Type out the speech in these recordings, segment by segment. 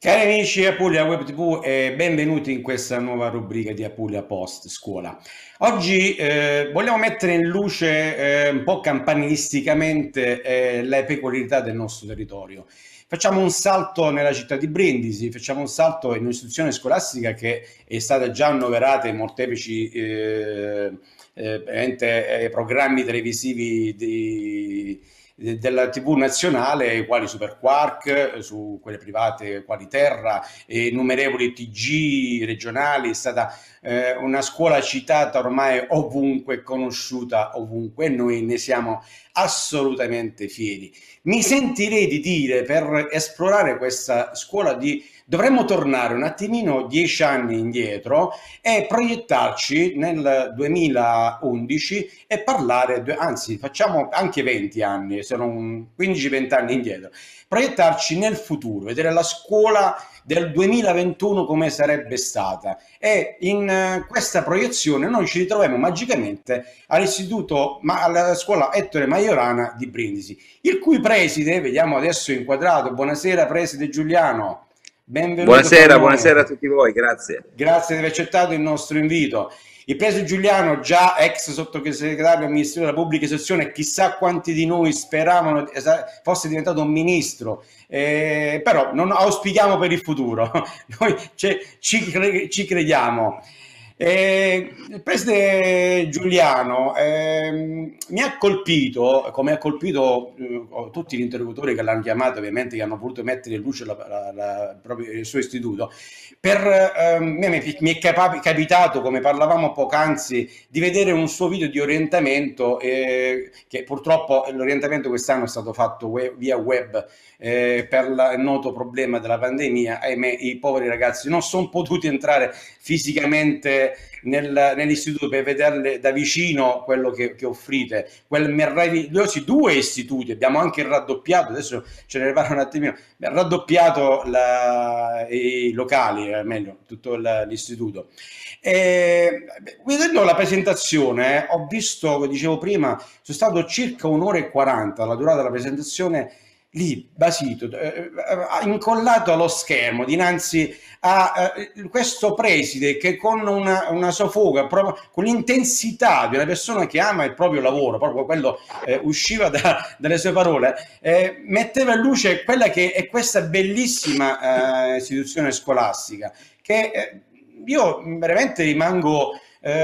Cari amici di Apulia Web TV, benvenuti in questa nuova rubrica di Apulia Post Scuola. Oggi vogliamo mettere in luce un po' campanilisticamente le peculiarità del nostro territorio. Facciamo un salto nella città di Brindisi, facciamo un salto in un'istituzione scolastica che è stata già annoverata in molteplici programmi televisivi della TV nazionale, quali Super Quark, su quelle private quali Terra, e innumerevoli TG regionali. È stata una scuola citata ormai ovunque, conosciuta ovunque, e noi ne siamo assolutamente fieri. Mi sentirei di dire, per esplorare questa scuola, dovremmo tornare un attimino 10 anni indietro e proiettarci nel 2011 e parlare, anzi facciamo anche 20 anni, sono 15-20 anni indietro, proiettarci nel futuro, vedere la scuola del 2021 come sarebbe stata, e in questa proiezione noi ci ritroviamo magicamente alla scuola Ettore Majorana di Brindisi, il cui preside, vediamo adesso inquadrato. Buonasera preside Giuliano, benvenuto fra Buonasera, noi. buonasera a tutti voi, grazie. Grazie di aver accettato il nostro invito. Il preside Giuliano, già ex sottosegretario al Ministero della Pubblica Istruzione, chissà quanti di noi speravano fosse diventato un ministro, però non auspichiamo per il futuro, noi ci crediamo. Il preside Giuliano mi ha colpito, come ha colpito tutti gli interlocutori che l'hanno chiamato, ovviamente, che hanno voluto mettere in luce proprio il suo istituto. Mi è capitato, come parlavamo poc'anzi, di vedere un suo video di orientamento, che purtroppo l'orientamento quest'anno è stato fatto via web, per il noto problema della pandemia. Ahimè, i poveri ragazzi non sono potuti entrare fisicamente nell'istituto per vederle da vicino quello che offrite, quel meravigliosi due istituti. Abbiamo anche raddoppiato, adesso ce ne parlo un attimino, raddoppiato i locali, meglio, tutto l'istituto. Vedendo la presentazione, ho visto, dicevo prima, sono stato circa 1 ora e 40 la durata della presentazione, lì basito, incollato allo schermo dinanzi a questo preside che, con una soffoga, proprio con l'intensità di una persona che ama il proprio lavoro, proprio quello usciva dalle sue parole, metteva in luce quella che è questa bellissima istituzione scolastica, che io veramente rimango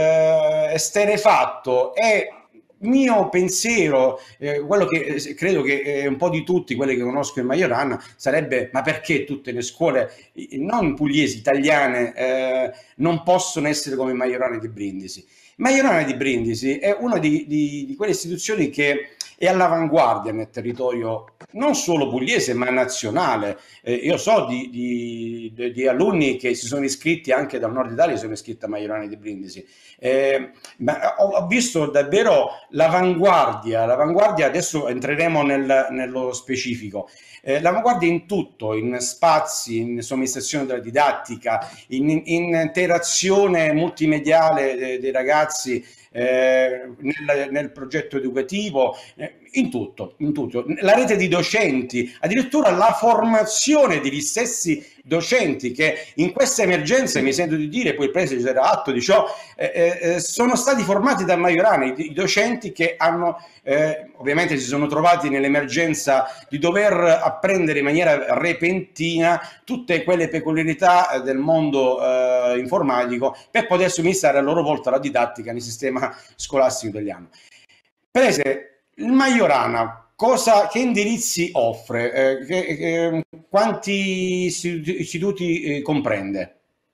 esterefatto. E mio pensiero, quello che credo che un po' di tutti quelli che conosco in Majorana, sarebbe: ma perché tutte le scuole, non pugliesi, italiane, non possono essere come Majorana di Brindisi? Majorana di Brindisi è una di quelle istituzioni che è all'avanguardia nel territorio non solo pugliese ma nazionale. Io so di alunni che si sono iscritti anche dal nord Italia, si sono iscritti a Majorana di Brindisi. Ma ho visto davvero l'avanguardia, adesso entreremo nello specifico. L'avanguardia in tutto, in spazi, in somministrazione della didattica, in interazione multimediale dei ragazzi, nel progetto educativo, in tutto, in tutto. La rete di docenti, addirittura la formazione degli stessi docenti, che in questa emergenza, mi sento di dire, poi il preside ci darà atto di ciò, sono stati formati da Majorana, i docenti che hanno ovviamente si sono trovati nell'emergenza di dover apprendere in maniera repentina tutte quelle peculiarità del mondo informatico, per poter somministrare a loro volta la didattica nel sistema scolastico italiano. Prese, il Majorana che indirizzi offre? Quanti istituti comprende?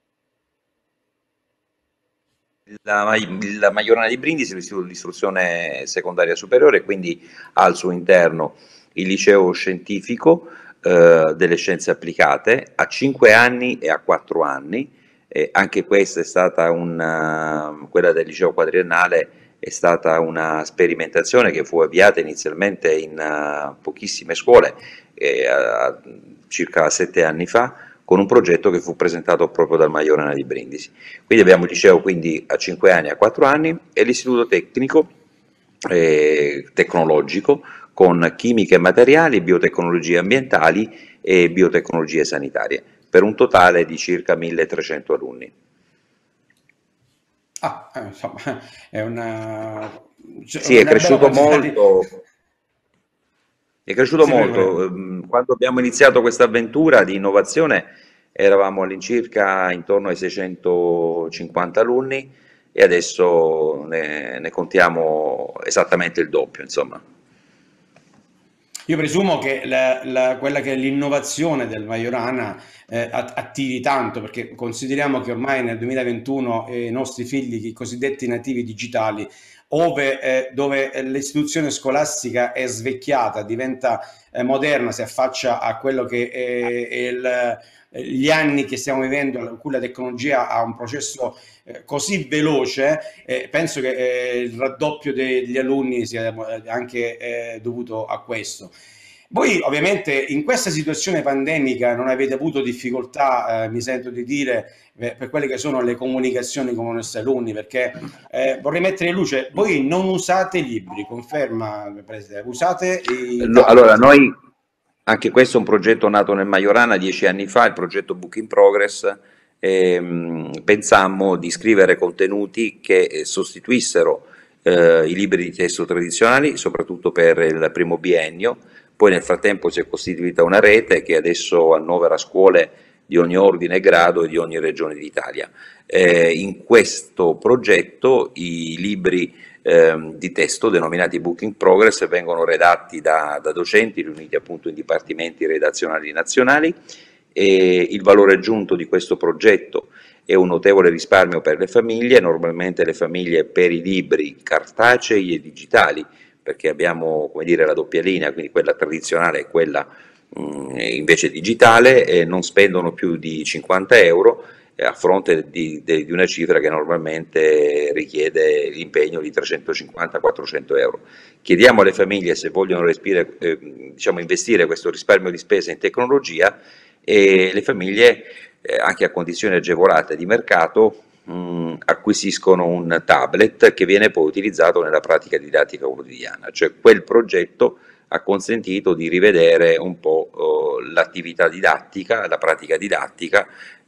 La Majorana di Brindisi è l'Istituto di Istruzione Secondaria Superiore, quindi ha al suo interno il liceo scientifico delle scienze applicate a 5 anni e a 4 anni. Anche questa è stata quella del liceo quadriennale è stata una sperimentazione che fu avviata inizialmente in pochissime scuole, circa 7 anni fa, con un progetto che fu presentato proprio dal Majorana di Brindisi. Quindi abbiamo il liceo quindi a 5 anni e a 4 anni e l'istituto tecnico tecnologico con chimiche e materiali, biotecnologie ambientali e biotecnologie sanitarie. per un totale di circa 1300 alunni. Insomma, è Sì, è una bella cresciuto quantità di... molto. È cresciuto Sì, prego, molto. prego. Quando abbiamo iniziato questa avventura di innovazione eravamo all'incirca intorno ai 650 alunni e adesso ne contiamo esattamente il doppio, insomma. Io presumo che quella che è l'innovazione del Majorana attiri tanto, perché consideriamo che ormai nel 2021 i nostri figli, i cosiddetti nativi digitali, dove l'istituzione scolastica è svecchiata, diventa moderna, si affaccia a quello che è gli anni che stiamo vivendo, in cui la tecnologia ha un processo così veloce, penso che il raddoppio degli alunni sia anche dovuto a questo. Voi ovviamente in questa situazione pandemica non avete avuto difficoltà, mi sento di dire, per quelle che sono le comunicazioni con i nostri alunni, perché vorrei mettere in luce, voi non usate libri, conferma Presidente, usate i Allora, tablet. noi, anche questo è un progetto nato nel Majorana 10 anni fa, il progetto Book in Progress, pensammo di scrivere contenuti che sostituissero i libri di testo tradizionali, soprattutto per il primo biennio. Poi nel frattempo si è costituita una rete che adesso annovera scuole di ogni ordine e grado e di ogni regione d'Italia. In questo progetto i libri di testo denominati Book in Progress vengono redatti da docenti riuniti appunto in dipartimenti redazionali nazionali, e il valore aggiunto di questo progetto è un notevole risparmio per le famiglie, normalmente le famiglie per i libri cartacei e digitali, perché abbiamo, come dire, la doppia linea, quindi quella tradizionale e quella invece digitale, non spendono più di 50 euro a fronte di una cifra che normalmente richiede l'impegno di 350-400 euro. Chiediamo alle famiglie se vogliono diciamo, investire questo risparmio di spesa in tecnologia, e le famiglie, anche a condizioni agevolate di mercato, acquisiscono un tablet che viene poi utilizzato nella pratica didattica quotidiana, cioè quel progetto ha consentito di rivedere un po' l'attività didattica, la pratica didattica.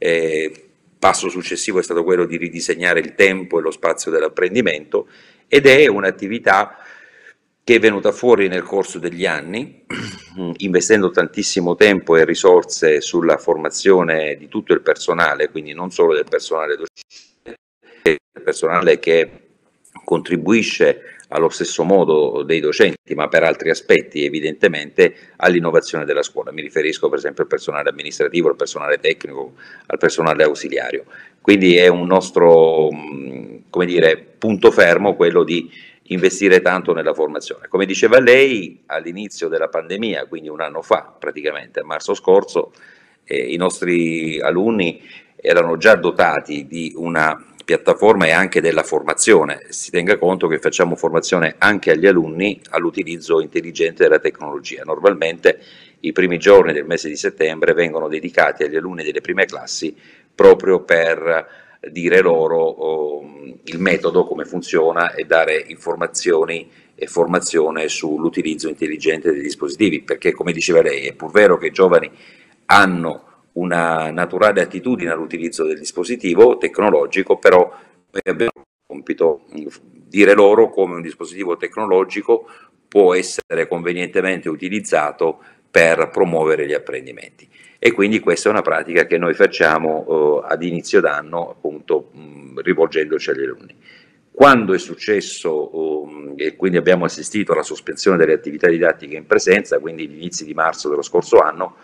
Passo successivo è stato quello di ridisegnare il tempo e lo spazio dell'apprendimento, ed è un'attività che è venuta fuori nel corso degli anni, investendo tantissimo tempo e risorse sulla formazione di tutto il personale, quindi non solo del personale docente, del personale che contribuisce allo stesso modo dei docenti, ma per altri aspetti evidentemente all'innovazione della scuola. Mi riferisco per esempio al personale amministrativo, al personale tecnico, al personale ausiliario. Quindi è un nostro, come dire, punto fermo quello di investire tanto nella formazione. Come diceva lei, all'inizio della pandemia, quindi un anno fa praticamente, a marzo scorso, i nostri alunni erano già dotati di una piattaforma e anche della formazione. Si tenga conto che facciamo formazione anche agli alunni all'utilizzo intelligente della tecnologia. Normalmente i primi giorni del mese di settembre vengono dedicati agli alunni delle prime classi proprio per dire loro il metodo, come funziona, e dare informazioni e formazione sull'utilizzo intelligente dei dispositivi, perché come diceva lei, è pur vero che i giovani hanno una naturale attitudine all'utilizzo del dispositivo tecnologico, però noi abbiamo il compito di dire loro come un dispositivo tecnologico può essere convenientemente utilizzato per promuovere gli apprendimenti. E quindi questa è una pratica che noi facciamo ad inizio d'anno, appunto rivolgendoci agli alunni. Quando è successo e quindi abbiamo assistito alla sospensione delle attività didattiche in presenza, quindi gli inizi di marzo dello scorso anno,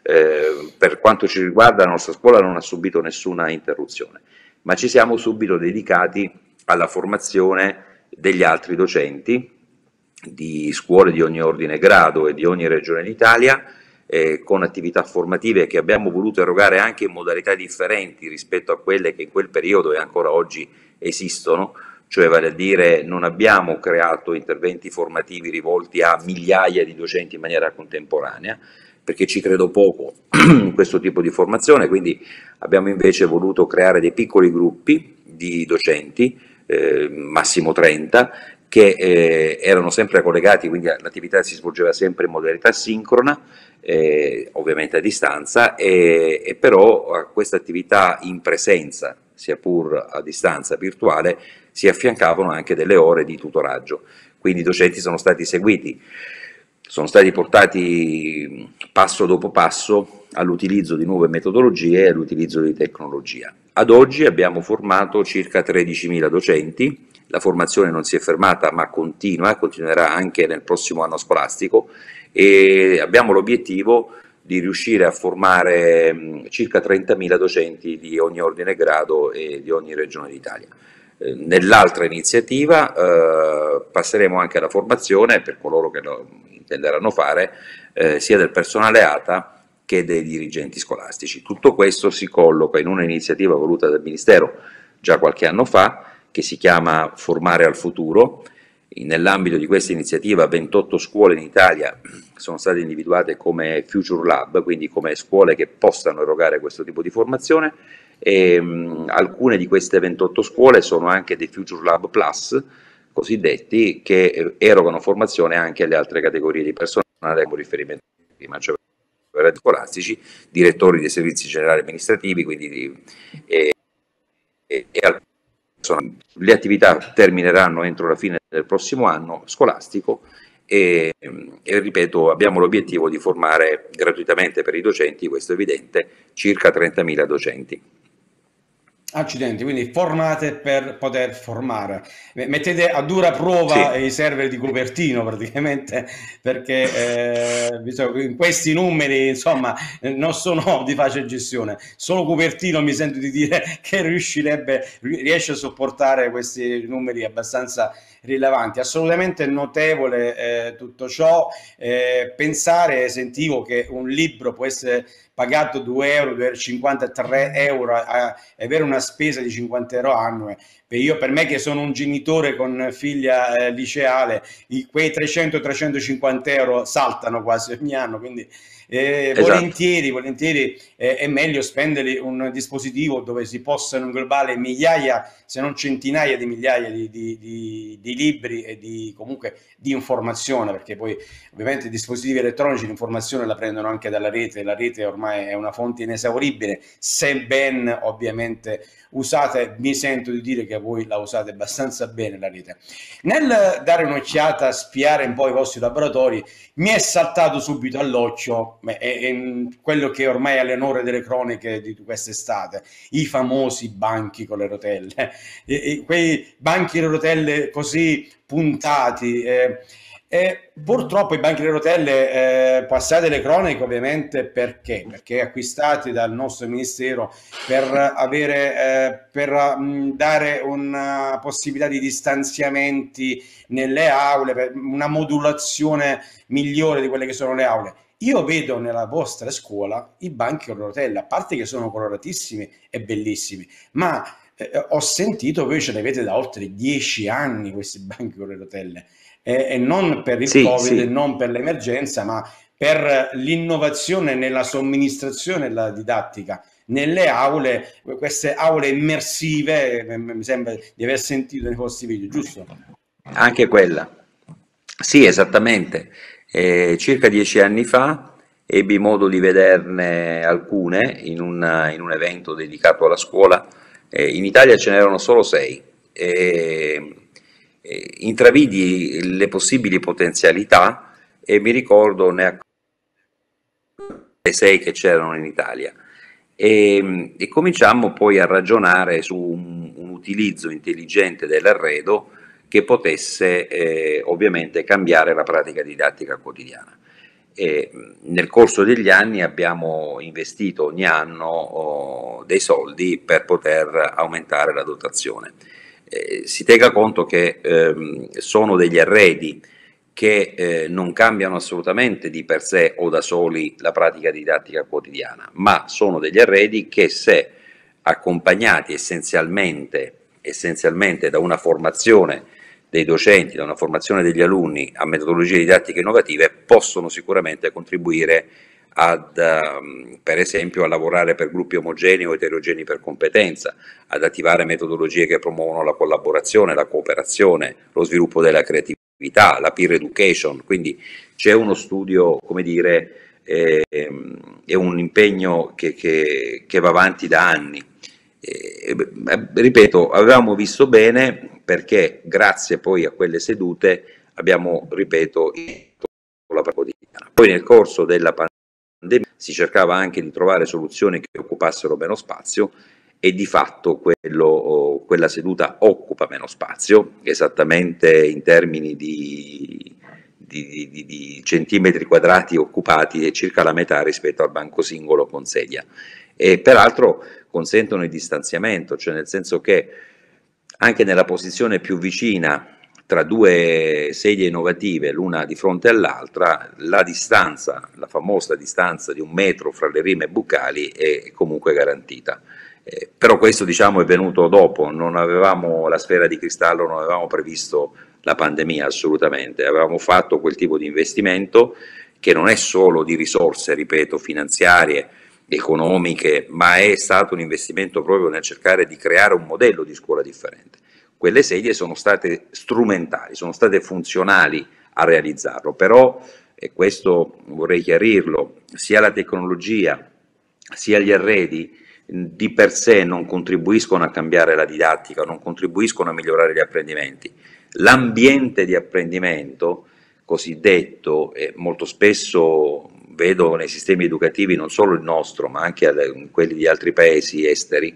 per quanto ci riguarda la nostra scuola non ha subito nessuna interruzione, ma ci siamo subito dedicati alla formazione degli altri docenti di scuole di ogni ordine e grado e di ogni regione d'Italia, con attività formative che abbiamo voluto erogare anche in modalità differenti rispetto a quelle che in quel periodo e ancora oggi esistono, cioè vale a dire non abbiamo creato interventi formativi rivolti a migliaia di docenti in maniera contemporanea, perché ci credo poco in questo tipo di formazione, quindi abbiamo invece voluto creare dei piccoli gruppi di docenti, massimo 30, che erano sempre collegati, quindi l'attività si svolgeva sempre in modalità sincrona, ovviamente a distanza, e però a questa attività in presenza, sia pur a distanza virtuale, si affiancavano anche delle ore di tutoraggio, quindi i docenti sono stati seguiti, sono stati portati passo dopo passo all'utilizzo di nuove metodologie e all'utilizzo di tecnologia. Ad oggi abbiamo formato circa 13.000 docenti, la formazione non si è fermata ma continuerà anche nel prossimo anno scolastico, e abbiamo l'obiettivo di riuscire a formare circa 30.000 docenti di ogni ordine e grado e di ogni regione d'Italia. Nell'altra iniziativa passeremo anche alla formazione, per coloro che lo intenderanno fare, sia del personale ATA che dei dirigenti scolastici. Tutto questo si colloca in un'iniziativa voluta dal Ministero già qualche anno fa, che si chiama Formare al Futuro. Nell'ambito di questa iniziativa 28 scuole in Italia sono state individuate come Future Lab, quindi come scuole che possano erogare questo tipo di formazione, e alcune di queste 28 scuole sono anche dei Future Lab Plus, cosiddetti, che erogano formazione anche alle altre categorie di personale, con riferimento prima, cioè scolastici, direttori dei servizi generali amministrativi, quindi le attività termineranno entro la fine del prossimo anno scolastico e ripeto, abbiamo l'obiettivo di formare gratuitamente per i docenti, questo è evidente, circa 30.000 docenti. Accidenti, quindi formate per poter formare. Mettete a dura prova i server di Cupertino praticamente, perché in questi numeri insomma non sono di facile gestione. Solo Cupertino mi sento di dire che riesce a sopportare questi numeri abbastanza rilevanti. Assolutamente notevole tutto ciò. Pensare, sentivo che un libro può essere pagato 2 euro, 2,50 euro, 3 euro, e avere una spesa di 50 euro annue. Per me che sono un genitore con figlia liceale, quei 300-350 euro saltano quasi ogni anno, quindi esatto. volentieri è meglio spendere un dispositivo dove si possano inglobare migliaia, se non centinaia di migliaia di libri e comunque di informazione, perché poi ovviamente i dispositivi elettronici l'informazione la prendono anche dalla rete, la rete ormai è una fonte inesauribile, se ben ovviamente usate. Mi sento di dire che voi la usate abbastanza bene la rete. Nel dare un'occhiata, spiare un po' i vostri laboratori, mi è saltato subito all'occhio quello che ormai è l'onore delle cronache di quest'estate, i famosi banchi con le rotelle, quei banchi con le rotelle così puntati. Purtroppo i banchi delle rotelle, passate le cronache ovviamente, perché acquistati dal nostro ministero per dare una possibilità di distanziamenti nelle aule, per una modulazione migliore di quelle che sono le aule. Io vedo nella vostra scuola i banchi con le rotelle, a parte che sono coloratissimi e bellissimi, ma ho sentito che voi ce ne avete da oltre 10 anni questi banchi con le rotelle. E non per il Covid, non per l'emergenza, ma per l'innovazione nella somministrazione della didattica nelle aule, queste aule immersive. Mi sembra di aver sentito nei vostri video, giusto? Anche quella, sì, esattamente. Circa 10 anni fa ebbi modo di vederne alcune in un evento dedicato alla scuola. In Italia ce n'erano solo 6. Intravidi le possibili potenzialità e mi ricordo le 6 che c'erano in Italia, e cominciammo poi a ragionare su un utilizzo intelligente dell'arredo che potesse ovviamente cambiare la pratica didattica quotidiana. Nel corso degli anni abbiamo investito ogni anno dei soldi per poter aumentare la dotazione. Si tenga conto che sono degli arredi che non cambiano assolutamente di per sé o da soli la pratica didattica quotidiana, ma sono degli arredi che, se accompagnati essenzialmente da una formazione dei docenti, da una formazione degli alunni a metodologie didattiche innovative, possono sicuramente contribuire per esempio a lavorare per gruppi omogenei o eterogenei per competenza, ad attivare metodologie che promuovono la collaborazione, la cooperazione, lo sviluppo della creatività, la peer education. Quindi c'è uno studio, come dire, è un impegno che va avanti da anni. Ripeto, avevamo visto bene perché grazie poi a quelle sedute abbiamo, ripeto, la quotidiana. Poi nel corso della pandemia si cercava anche di trovare soluzioni che occupassero meno spazio e di fatto quella seduta occupa meno spazio, esattamente in termini di centimetri quadrati occupati, è circa la metà rispetto al banco singolo con sedia. E peraltro consentono il distanziamento, cioè nel senso che anche nella posizione più vicina tra due sedie innovative, l'una di fronte all'altra, la distanza, la famosa distanza di 1 metro fra le rime buccali è comunque garantita. Però questo diciamo è venuto dopo, non avevamo la sfera di cristallo, non avevamo previsto la pandemia assolutamente, avevamo fatto quel tipo di investimento che non è solo di risorse, ripeto, finanziarie, economiche, ma è stato un investimento proprio nel cercare di creare un modello di scuola differente. Quelle sedie sono state strumentali, sono state funzionali a realizzarlo, però, e questo vorrei chiarirlo, sia la tecnologia sia gli arredi di per sé non contribuiscono a cambiare la didattica, non contribuiscono a migliorare gli apprendimenti. L'ambiente di apprendimento cosiddetto, molto spesso vedo nei sistemi educativi, non solo il nostro, ma anche quelli di altri paesi esteri,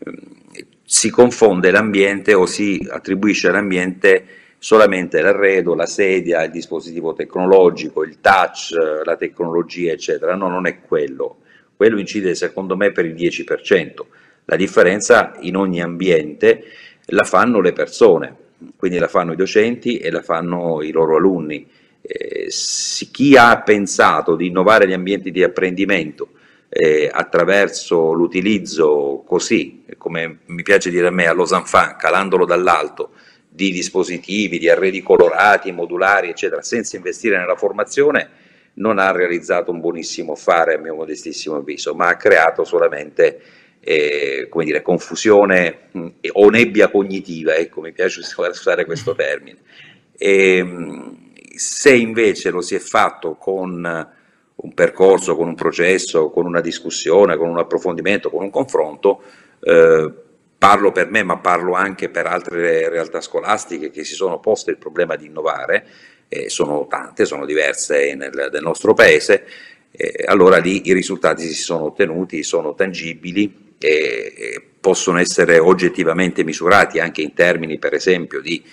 si confonde l'ambiente o si attribuisce all'ambiente solamente l'arredo, la sedia, il dispositivo tecnologico, il touch, la tecnologia, eccetera. No, non è quello. Quello incide secondo me per il 10%. La differenza in ogni ambiente la fanno le persone, quindi la fanno i docenti e la fanno i loro alunni. Chi ha pensato di innovare gli ambienti di apprendimento attraverso l'utilizzo così, come mi piace dire a me, allo Zanfan, calandolo dall'alto, di dispositivi, di arredi colorati, modulari, eccetera, senza investire nella formazione, non ha realizzato un buonissimo affare, a mio modestissimo avviso, ma ha creato solamente come dire, confusione o nebbia cognitiva, ecco, mi piace usare questo termine. Se invece lo si è fatto con un percorso, con un processo, con una discussione, con un approfondimento, con un confronto, parlo per me, ma parlo anche per altre realtà scolastiche che si sono poste il problema di innovare, sono tante, sono diverse nel nostro paese, allora lì i risultati si sono ottenuti, sono tangibili e possono essere oggettivamente misurati anche in termini per esempio di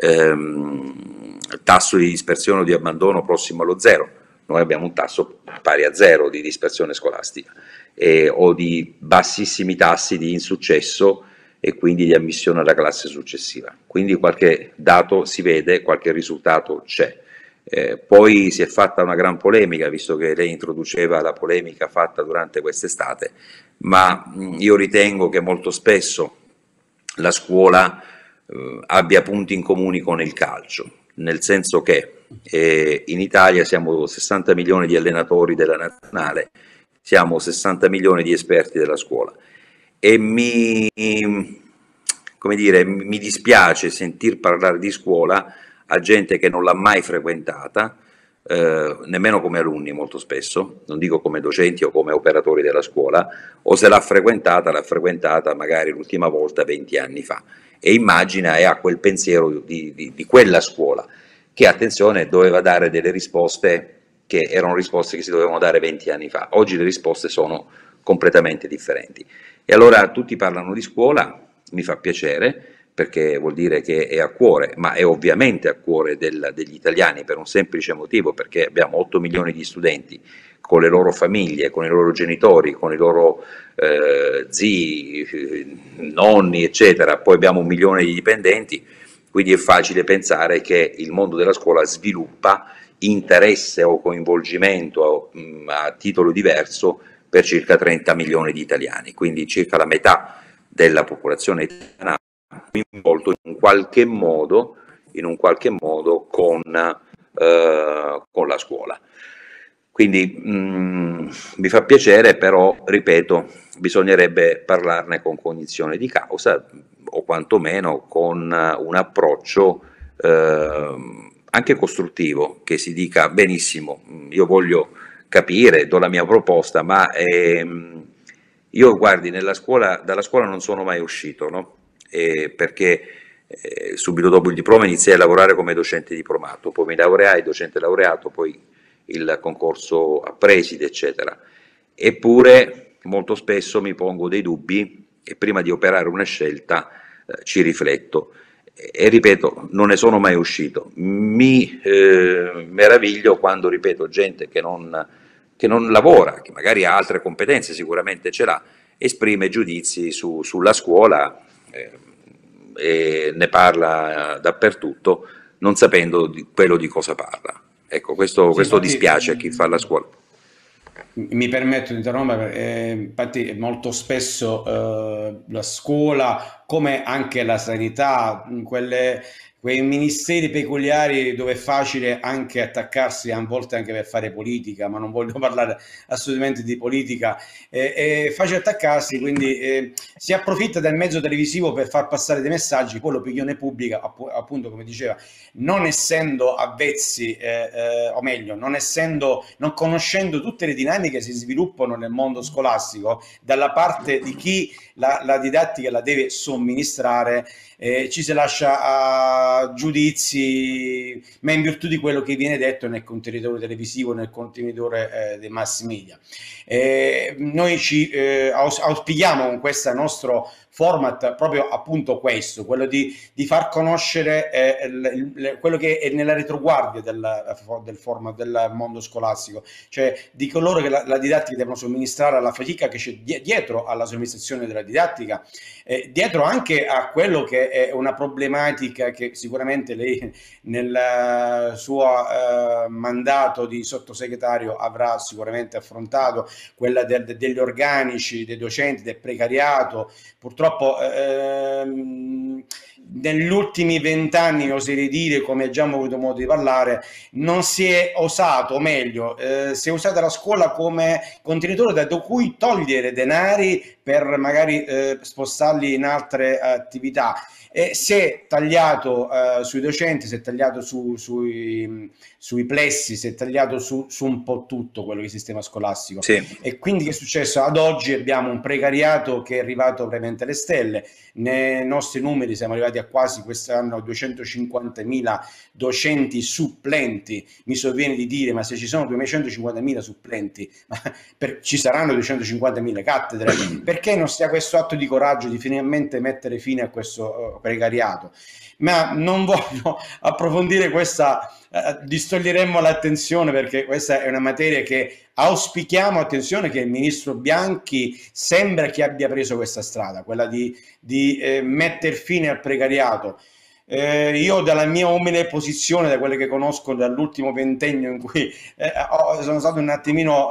tasso di dispersione o di abbandono prossimo allo zero. Noi abbiamo un tasso pari a 0 di dispersione scolastica o di bassissimi tassi di insuccesso e quindi di ammissione alla classe successiva. Quindi qualche dato si vede, qualche risultato c'è. Poi si è fatta una gran polemica, visto che lei introduceva la polemica fatta durante quest'estate, ma io ritengo che molto spesso la scuola abbia punti in comune con il calcio, nel senso che in Italia siamo 60 milioni di allenatori della nazionale, siamo 60 milioni di esperti della scuola e come dire, mi dispiace sentir parlare di scuola a gente che non l'ha mai frequentata, nemmeno come alunni molto spesso, non dico come docenti o come operatori della scuola, o se l'ha frequentata magari l'ultima volta 20 anni fa e immagina e ha quel pensiero di quella scuola che, attenzione, doveva dare delle risposte che erano risposte che si dovevano dare 20 anni fa. Oggi le risposte sono completamente differenti. E allora tutti parlano di scuola, mi fa piacere, perché vuol dire che è a cuore, ma è ovviamente a cuore degli italiani per un semplice motivo, perché abbiamo 8 milioni di studenti con le loro famiglie, con i loro genitori, con i loro zii, nonni, eccetera, poi abbiamo 1 milione di dipendenti, quindi è facile pensare che il mondo della scuola sviluppa interesse o coinvolgimento a titolo diverso per circa 30 milioni di italiani, quindi circa la metà della popolazione italiana coinvolto in un qualche modo con la scuola. Quindi mi fa piacere, però, ripeto, bisognerebbe parlarne con cognizione di causa o quantomeno con un approccio anche costruttivo, che si dica benissimo, io voglio capire, do la mia proposta, ma io guardi, dalla scuola non sono mai uscito, no? Perché subito dopo il diploma iniziai a lavorare come docente diplomato, poi mi laureai, docente laureato, poi il concorso a preside, eccetera. Eppure molto spesso mi pongo dei dubbi e prima di operare una scelta ci rifletto. E ripeto, non ne sono mai uscito. Mi meraviglio quando, ripeto, gente che non lavora, che magari ha altre competenze, sicuramente ce l'ha, esprime giudizi sulla scuola e ne parla dappertutto, non sapendo quello di cosa parla. Ecco, Sì, questo infatti, dispiace a chi fa la scuola. mi permetto di interrompere, infatti molto spesso la scuola, come anche la sanità, quei ministeri peculiari dove è facile anche attaccarsi, a volte anche per fare politica, ma non voglio parlare assolutamente di politica, è facile attaccarsi, quindi si approfitta del mezzo televisivo per far passare dei messaggi, poi l'opinione pubblica, appunto come diceva, non essendo avvezzi, o meglio, non conoscendo tutte le dinamiche che si sviluppano nel mondo scolastico, dalla parte di chi la didattica la deve somministrare, ci si lascia a giudizi, ma in virtù di quello che viene detto nel contenitore televisivo, nel contenitore dei mass media. Noi auspichiamo con questo nostro format proprio appunto questo, quello di far conoscere quello che è nella retroguardia del format del mondo scolastico, cioè di coloro che la didattica devono somministrare, alla fatica che c'è dietro alla somministrazione della didattica, dietro anche a quello che è una problematica che sicuramente lei nel suo mandato di sottosegretario avrà sicuramente affrontato, quella degli organici, dei docenti, del precariato. Purtroppo negli ultimi 20 anni, oserei dire, come già abbiamo avuto modo di parlare, non si è osato, o meglio, si è usata la scuola come contenitore da cui togliere denari per magari spostarli in altre attività. Si è tagliato sui docenti, si è tagliato sui plessi, si è tagliato su un po' tutto quello che è il sistema scolastico. Sì. E quindi che è successo? Ad oggi abbiamo un precariato che è arrivato veramente alle stelle. Nei nostri numeri siamo arrivati a quasi quest'anno 250.000 docenti supplenti. Mi sovviene di dire, ma se ci sono 250.000 supplenti, ci saranno 250.000 cattedre, perché non sia questo atto di coraggio di finalmente mettere fine a questo precariato? Ma non voglio approfondire questa, distoglieremmo l'attenzione, perché questa è una materia che auspichiamo, attenzione, che il ministro Bianchi sembra che abbia preso questa strada, quella di mettere fine al precariato. Io dalla mia umile posizione, da quelle che conosco dall'ultimo ventennio in cui sono stato un attimino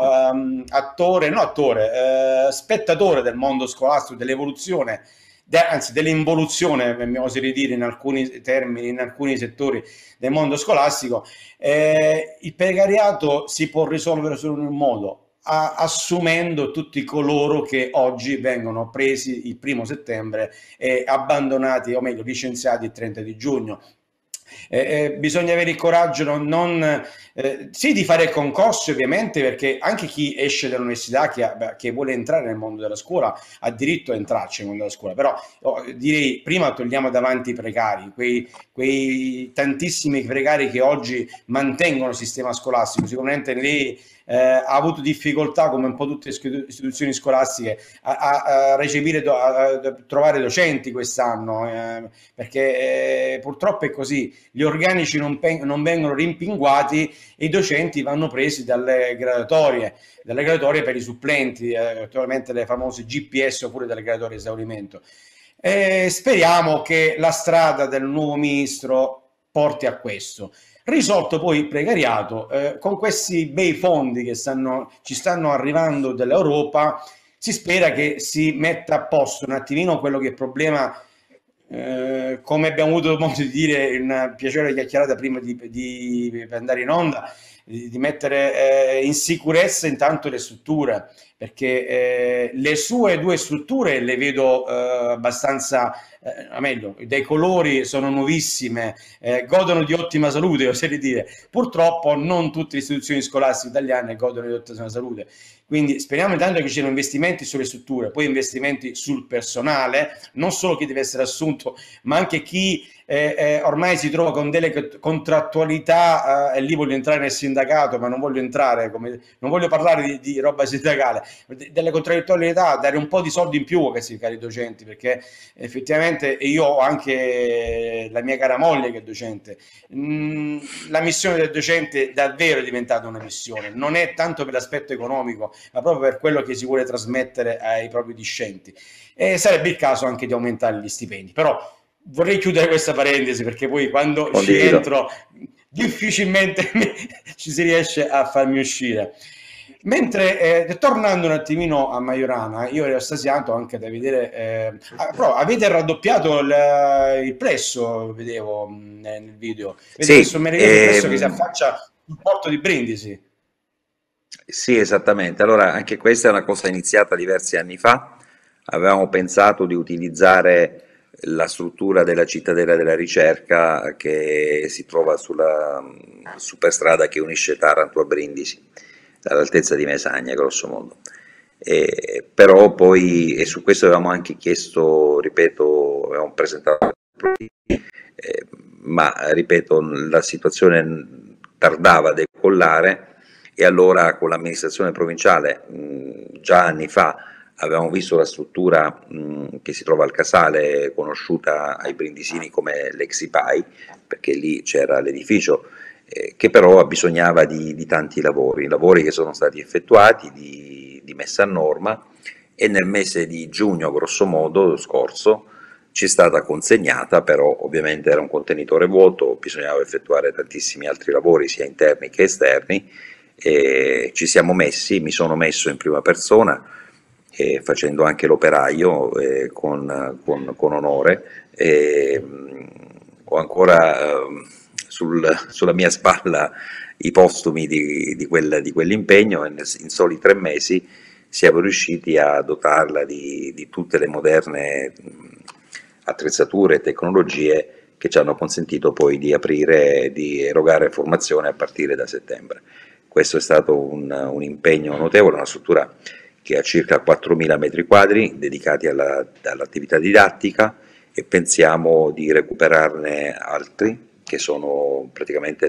spettatore del mondo scolastico, dell'evoluzione, anzi dell'involuzione, oserei dire in alcuni termini, in alcuni settori del mondo scolastico, il precariato si può risolvere solo in un modo: assumendo tutti coloro che oggi vengono presi il 1° settembre e abbandonati, o meglio licenziati il 30 di giugno. Bisogna avere il coraggio sì, di fare concorsi, ovviamente, perché anche chi esce dall'università, che vuole entrare nel mondo della scuola, ha diritto a entrarci nel mondo della scuola, però direi prima togliamo davanti i precari, quei tantissimi precari che oggi mantengono il sistema scolastico. Sicuramente lei ha avuto difficoltà, come un po' tutte le istituzioni scolastiche, a recepire, a trovare docenti quest'anno, perché purtroppo è così, gli organici non vengono rimpinguati e i docenti vanno presi dalle graduatorie per i supplenti, attualmente le famose GPS oppure dalle graduatorie di esaurimento. Speriamo che la strada del nuovo ministro porti a questo. Risolto poi il precariato, con questi bei fondi che ci stanno arrivando dall'Europa, si spera che si metta a posto un attimino quello che è il problema come abbiamo avuto modo di dire in una piacevole chiacchierata prima di andare in onda, di mettere in sicurezza intanto le strutture, perché le sue due strutture le vedo abbastanza, meglio, dai colori sono nuovissime, godono di ottima salute, oserei dire. Purtroppo non tutte le istituzioni scolastiche italiane godono di ottima salute. Quindi speriamo intanto che ci siano investimenti sulle strutture, poi investimenti sul personale, non solo chi deve essere assunto, ma anche chi ormai si trova con delle contrattualità, e lì voglio entrare nel sindacato, ma non voglio entrare, non voglio parlare di roba sindacale, delle contrattualità, dare un po' di soldi in più che si cari docenti, perché effettivamente io ho anche la mia cara moglie che è docente. La missione del docente davvero è diventata una missione, non è tanto per l'aspetto economico, ma proprio per quello che si vuole trasmettere ai propri discenti. E sarebbe il caso anche di aumentare gli stipendi. Però vorrei chiudere questa parentesi, perché poi quando ci entro difficilmente ci si riesce a farmi uscire. Mentre tornando un attimino a Majorana, io ero estasiato anche da vedere, però avete raddoppiato il plesso, vedevo nel video, avete messo un meraviglioso plesso che si affaccia sul porto di Brindisi. Sì, esattamente. Allora, anche questa è una cosa iniziata diversi anni fa. Avevamo pensato di utilizzare la struttura della cittadella della ricerca che si trova sulla superstrada che unisce Taranto a Brindisi, all'altezza di Mesagna, grosso modo. Però poi, e su questo avevamo anche chiesto, ripeto, avevamo presentato, ma ripeto, la situazione tardava a decollare e allora con l'amministrazione provinciale già anni fa avevamo visto la struttura che si trova al Casale, conosciuta ai brindisini come l'ex IPAI, perché lì c'era l'edificio, che però abbisognava di tanti lavori che sono stati effettuati, di messa a norma, e nel mese di giugno, grosso modo, scorso, ci è stata consegnata, però ovviamente era un contenitore vuoto, bisognava effettuare tantissimi altri lavori, sia interni che esterni, e ci siamo messi, mi sono messo in prima persona, facendo anche l'operaio con onore. Ho ancora sulla mia spalla i postumi di quell'impegno, e in soli 3 mesi siamo riusciti a dotarla di tutte le moderne attrezzature e tecnologie che ci hanno consentito poi di aprire, di erogare formazione a partire da settembre. Questo è stato un impegno notevole, una struttura che ha circa 4.000 metri quadri dedicati all'attività didattica, e pensiamo di recuperarne altri che sono praticamente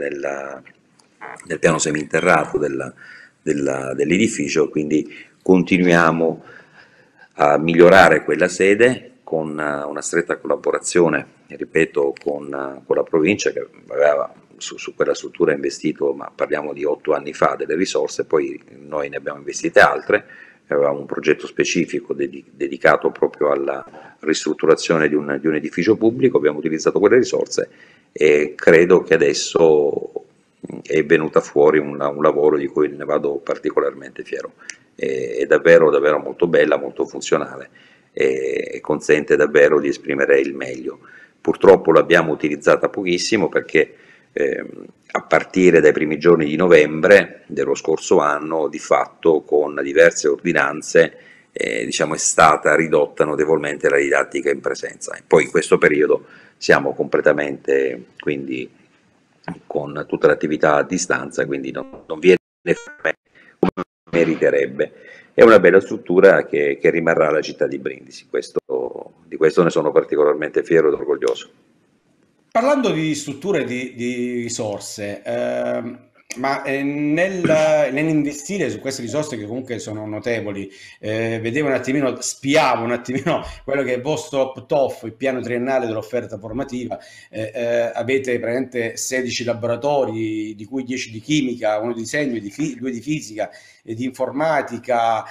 nel piano seminterrato dell'edificio, quindi continuiamo a migliorare quella sede con una stretta collaborazione, ripeto, con la provincia che aveva su quella struttura investito, ma parliamo di 8 anni fa, delle risorse, poi noi ne abbiamo investite altre. Avevamo un progetto specifico dedicato proprio alla ristrutturazione di un edificio pubblico, abbiamo utilizzato quelle risorse e credo che adesso è venuta fuori un lavoro di cui ne vado particolarmente fiero. È davvero, davvero molto bella, molto funzionale, e consente davvero di esprimere il meglio. Purtroppo l'abbiamo utilizzata pochissimo perché a partire dai primi giorni di novembre dello scorso anno, di fatto con diverse ordinanze, diciamo, è stata ridotta notevolmente la didattica in presenza. E poi in questo periodo siamo completamente, quindi, con tutta l'attività a distanza, quindi non viene come meriterebbe. È una bella struttura che rimarrà la città di Brindisi, di questo ne sono particolarmente fiero ed orgoglioso. Parlando di strutture di risorse, ma nell'investire su queste risorse che comunque sono notevoli, vedevo un attimino, spiavo un attimino quello che è il vostro PTOF, il piano triennale dell'offerta formativa. Avete praticamente 16 laboratori, di cui 10 di chimica, uno di disegno, 2 di fisica, di informatica,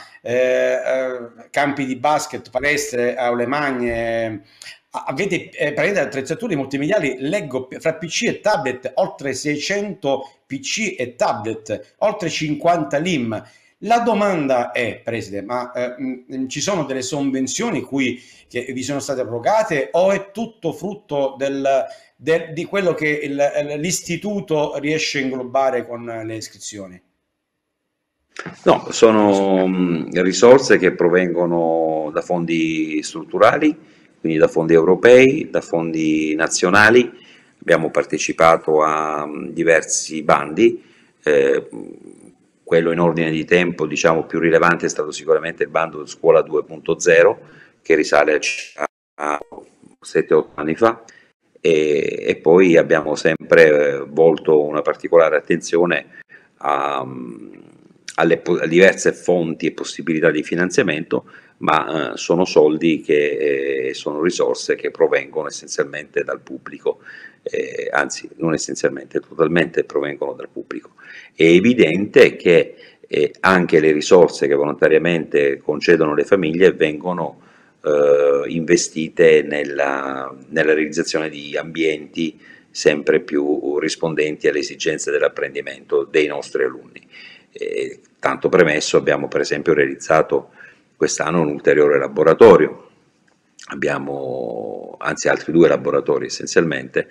campi di basket, palestre, aule magne. Avete praticamente attrezzature multimediali, leggo, fra PC e tablet, oltre 600 PC e tablet, oltre 50 LIM. La domanda è, Preside, ma ci sono delle sovvenzioni che vi sono state prorogate o è tutto frutto di quello che l'istituto riesce a inglobare con le iscrizioni? No, sono risorse che provengono da fondi strutturali, quindi da fondi europei, da fondi nazionali. Abbiamo partecipato a diversi bandi, eh, quello in ordine di tempo, diciamo, più rilevante è stato sicuramente il bando Scuola 2.0, che risale a 7-8 anni fa, e poi abbiamo sempre volto una particolare attenzione a, a diverse fonti e possibilità di finanziamento, ma sono soldi sono risorse che provengono essenzialmente dal pubblico, anzi non essenzialmente, totalmente provengono dal pubblico. È evidente che anche le risorse che volontariamente concedono le famiglie vengono investite nella realizzazione di ambienti sempre più rispondenti alle esigenze dell'apprendimento dei nostri alunni. Tanto premesso, abbiamo per esempio realizzato quest'anno un ulteriore laboratorio, abbiamo anzi altri 2 laboratori essenzialmente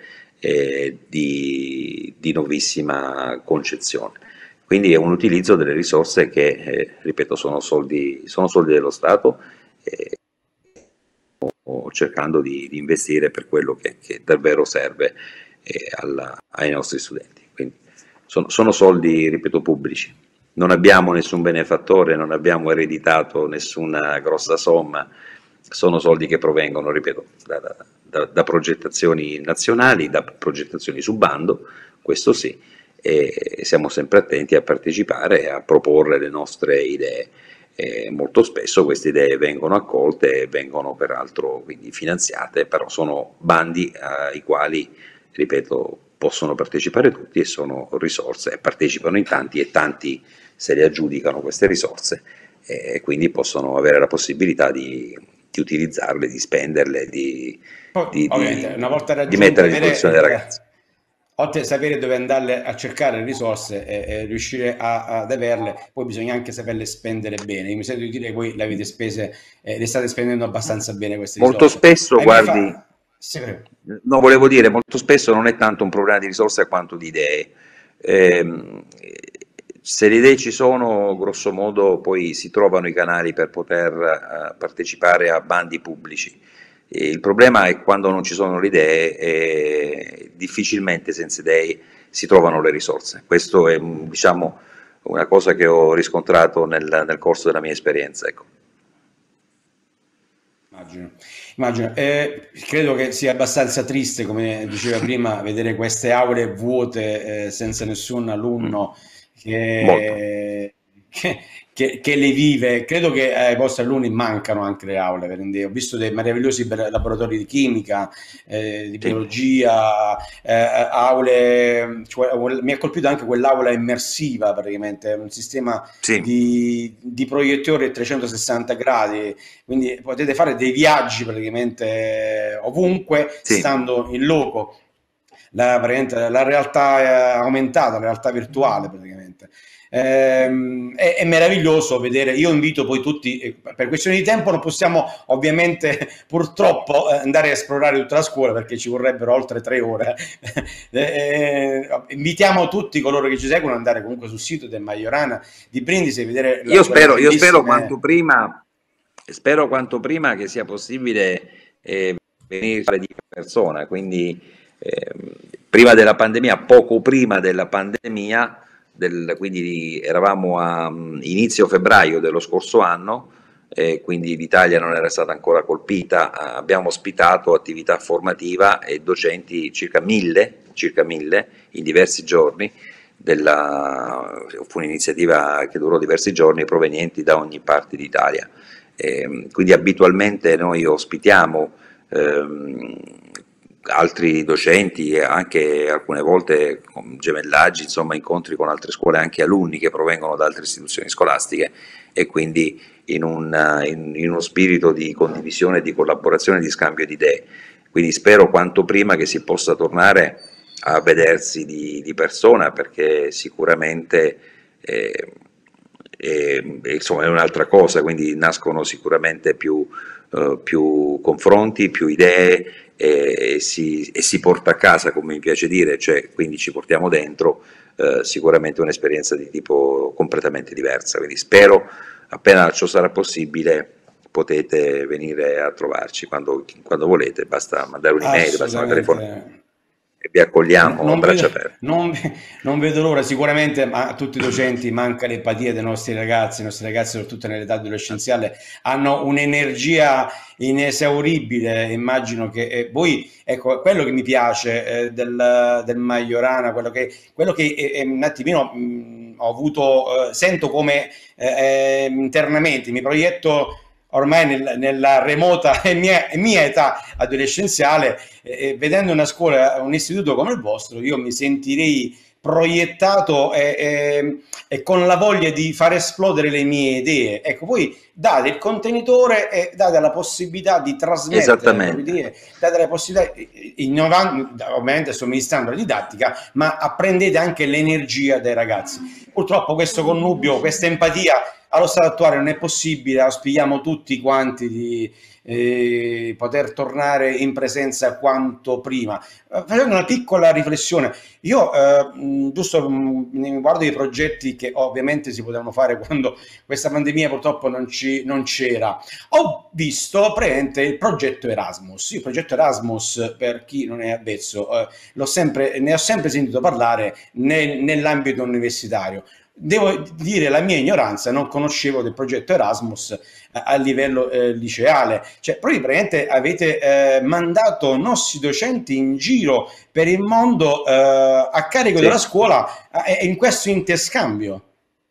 di nuovissima concezione. Quindi è un utilizzo delle risorse che, ripeto, sono soldi dello Stato, cercando di investire per quello che davvero serve ai nostri studenti. Quindi sono soldi, ripeto, pubblici. Non abbiamo nessun benefattore, non abbiamo ereditato nessuna grossa somma, sono soldi che provengono, ripeto, da progettazioni nazionali, da progettazioni su bando, questo sì, e siamo sempre attenti a partecipare e a proporre le nostre idee. Molto spesso queste idee vengono accolte e vengono peraltro quindi finanziate, però sono bandi ai quali, ripeto, possono partecipare tutti e sono risorse, partecipano in tanti e tanti se le aggiudicano queste risorse e quindi possono avere la possibilità di utilizzarle, di spenderle, Poi, ovviamente, una volta di raggiunte, mettere a disposizione dei ragazzi. oltre a sapere dove andarle a cercare le risorse e riuscire ad averle, poi bisogna anche saperle spendere bene. Io mi sento di dire che voi le avete spese, le state spendendo abbastanza bene queste Molto risorse. spesso, Hai mai guardi, fatto? Sì, prego. no, volevo dire, molto spesso non è tanto un problema di risorse quanto di idee. Ehm, Se le idee ci sono, grosso modo poi si trovano i canali per poter partecipare a bandi pubblici. Il problema è quando non ci sono le idee, difficilmente senza idee si trovano le risorse. Questo è, diciamo, una cosa che ho riscontrato nel corso della mia esperienza. Ecco. Immagino, immagino. Credo che sia abbastanza triste, come diceva prima, vedere queste aule vuote, senza nessun Mm. alunno Molto. che, che le vive. Credo che ai vostri alunni mancano anche le aule, quindi ho visto dei meravigliosi laboratori di chimica, di Sì, biologia, aule, cioè, mi ha colpito anche quell'aula immersiva praticamente, un sistema sì, di proiettori a 360 gradi, quindi potete fare dei viaggi praticamente ovunque, sì. stando in loco, praticamente la realtà aumentata, la realtà virtuale praticamente. È meraviglioso vedere. Io invito poi tutti, per questioni di tempo non possiamo ovviamente purtroppo andare a esplorare tutta la scuola perché ci vorrebbero oltre 3 ore. Invitiamo tutti coloro che ci seguono ad andare comunque sul sito del Majorana di Brindisi e vedere quelle Io bellissime. spero quanto prima che sia possibile venire di persona, quindi prima della pandemia, poco prima della pandemia, quindi eravamo a inizio febbraio dello scorso anno, quindi l'Italia non era stata ancora colpita, abbiamo ospitato attività formativa e docenti circa 1000 in diversi giorni, fu un'iniziativa che durò diversi giorni provenienti da ogni parte d'Italia. Quindi abitualmente noi ospitiamo altri docenti e anche alcune volte con gemellaggi, insomma incontri con altre scuole, anche alunni che provengono da altre istituzioni scolastiche e quindi in uno spirito di condivisione, di collaborazione, di scambio di idee. Quindi spero quanto prima che si possa tornare a vedersi di persona perché sicuramente insomma è un'altra cosa, quindi nascono sicuramente più confronti, più idee e si porta a casa, come mi piace dire, cioè quindi ci portiamo dentro sicuramente un'esperienza di tipo completamente diversa, quindi spero appena ciò sarà possibile potete venire a trovarci quando volete, basta mandare un'email, basta una telefonata Assolutamente. e vi accogliamo a Non vedo, braccia aperte. non vedo l'ora, sicuramente a tutti i docenti manca l'empatia dei nostri ragazzi soprattutto nell'età adolescenziale hanno un'energia inesauribile, immagino che voi, ecco, quello che mi piace del Majorana, quello che un attimino ho avuto, sento come internamente, mi proietto ormai nella remota mia età adolescenziale, vedendo una scuola, un istituto come il vostro, io mi sentirei proiettato e con la voglia di far esplodere le mie idee. Ecco, voi date il contenitore e date la possibilità di trasmettere le proprie Esattamente, idee, date la possibilità, ovviamente somministrando la didattica, ma apprendete anche l'energia dei ragazzi. Purtroppo questo connubio, questa empatia allo stato attuale non è possibile, auspichiamo tutti quanti di poter tornare in presenza quanto prima. Facendo una piccola riflessione, io giusto mi guardo i progetti che ovviamente si potevano fare quando questa pandemia purtroppo non c'era. Ho visto presente il progetto Erasmus. Il progetto Erasmus, per chi non è avvezzo, ne ho sempre sentito parlare nell'ambito universitario. Devo dire la mia ignoranza, non conoscevo del progetto Erasmus a livello liceale, cioè proprio praticamente avete mandato nostri docenti in giro per il mondo a carico della sì. scuola in questo interscambio.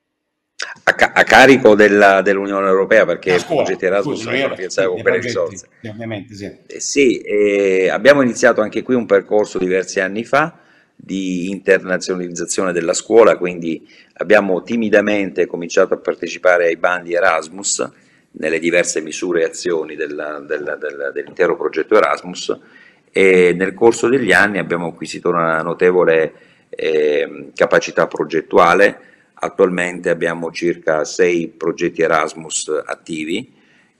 A carico dell'Unione Europea, perché Della i progetti scuola, scusi, Erasmus vengono finanziati sì, con dei quelle progetti, risorse. sì, ovviamente sì. Sì, abbiamo iniziato anche qui un percorso diversi anni fa di internazionalizzazione della scuola, quindi abbiamo timidamente cominciato a partecipare ai bandi Erasmus nelle diverse misure e azioni dell'intero progetto Erasmus e nel corso degli anni abbiamo acquisito una notevole capacità progettuale. Attualmente abbiamo circa 6 progetti Erasmus attivi,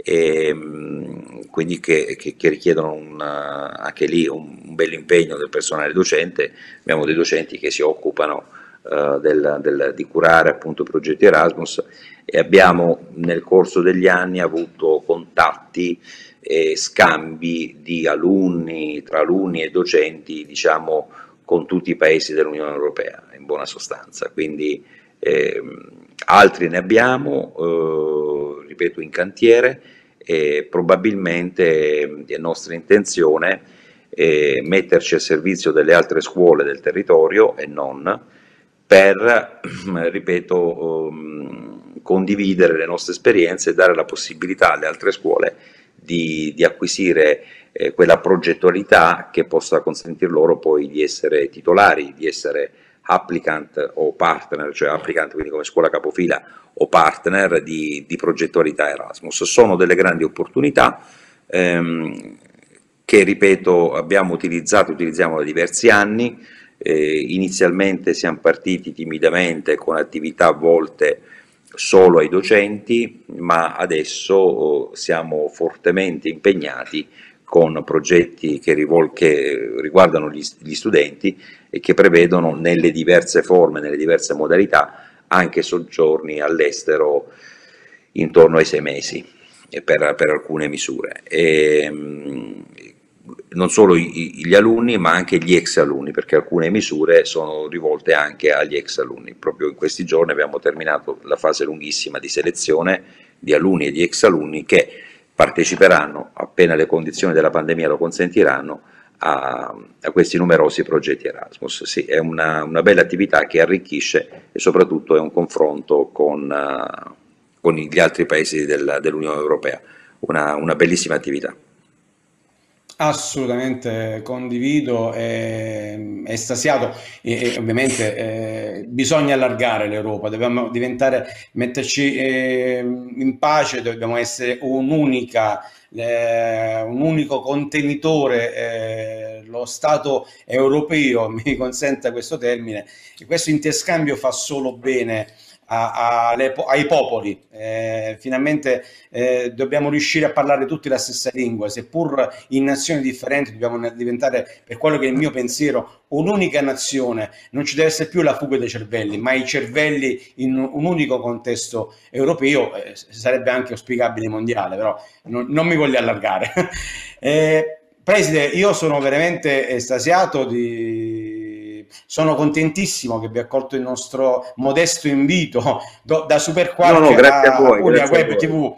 quindi che richiedono anche lì un bel impegno del personale docente. Abbiamo dei docenti che si occupano di curare appunto i progetti Erasmus e abbiamo nel corso degli anni avuto contatti e scambi di alunni, tra alunni e docenti, diciamo, con tutti i paesi dell'Unione Europea, in buona sostanza. Quindi altri ne abbiamo, ripeto, in cantiere e probabilmente è nostra intenzione metterci a servizio delle altre scuole del territorio e non per, ripeto, condividere le nostre esperienze e dare la possibilità alle altre scuole di acquisire quella progettualità che possa consentir loro poi di essere titolari, di essere applicant o partner, cioè applicant quindi come scuola capofila o partner di progettualità Erasmus. Sono delle grandi opportunità che, ripeto, utilizziamo da diversi anni. Inizialmente siamo partiti timidamente con attività volte solo ai docenti, ma adesso siamo fortemente impegnati con progetti che riguardano gli studenti e che prevedono nelle diverse forme, nelle diverse modalità, anche soggiorni all'estero intorno ai 6 mesi per alcune misure. Non solo gli alunni, ma anche gli ex alunni, perché alcune misure sono rivolte anche agli ex alunni. Proprio in questi giorni abbiamo terminato la fase lunghissima di selezione di alunni e di ex alunni che parteciperanno, appena le condizioni della pandemia lo consentiranno, a questi numerosi progetti Erasmus. Sì, è una bella attività che arricchisce e soprattutto è un confronto con gli altri paesi dell'Unione Europea, una bellissima attività. Assolutamente condivido, estasiato e ovviamente bisogna allargare l'Europa, dobbiamo diventare, metterci in pace, dobbiamo essere un unico contenitore, lo Stato europeo, mi consenta questo termine, e questo interscambio fa solo bene ai popoli. Finalmente dobbiamo riuscire a parlare tutti la stessa lingua, seppur in nazioni differenti dobbiamo diventare, per quello che è il mio pensiero, un'unica nazione. Non ci deve essere più la fuga dei cervelli, ma i cervelli in un unico contesto europeo, sarebbe anche auspicabile mondiale, però non mi voglio allargare. Preside, io sono veramente estasiato sono contentissimo che vi ha accolto il nostro modesto invito da Super Quark a Puglia Web TV.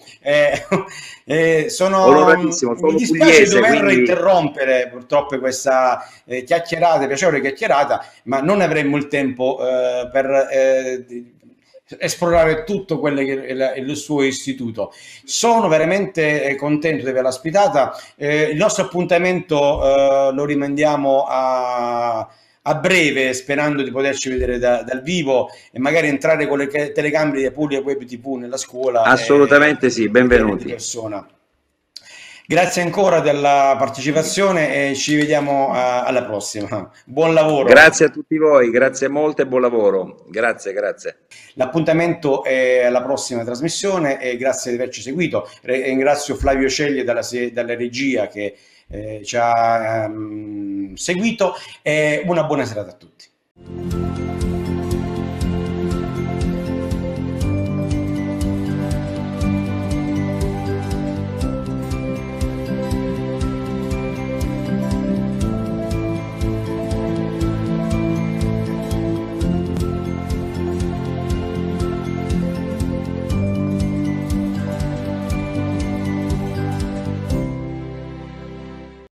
Mi dispiace dover interrompere purtroppo questa piacevole chiacchierata, ma non avremmo il tempo per esplorare tutto quello che è il suo istituto. Sono veramente contento di averla ospitata. Il nostro appuntamento lo rimandiamo a breve, sperando di poterci vedere dal vivo e magari entrare con le telecamere di Puglia Web TV nella scuola. Assolutamente sì, benvenuti. Di persona. Grazie ancora della partecipazione e ci vediamo alla prossima. Buon lavoro. Grazie a tutti voi, grazie molte e buon lavoro. Grazie. L'appuntamento è alla prossima trasmissione e grazie di averci seguito. Ringrazio Flavio Ceglie dalla regia che ci ha seguito e una buona serata a tutti.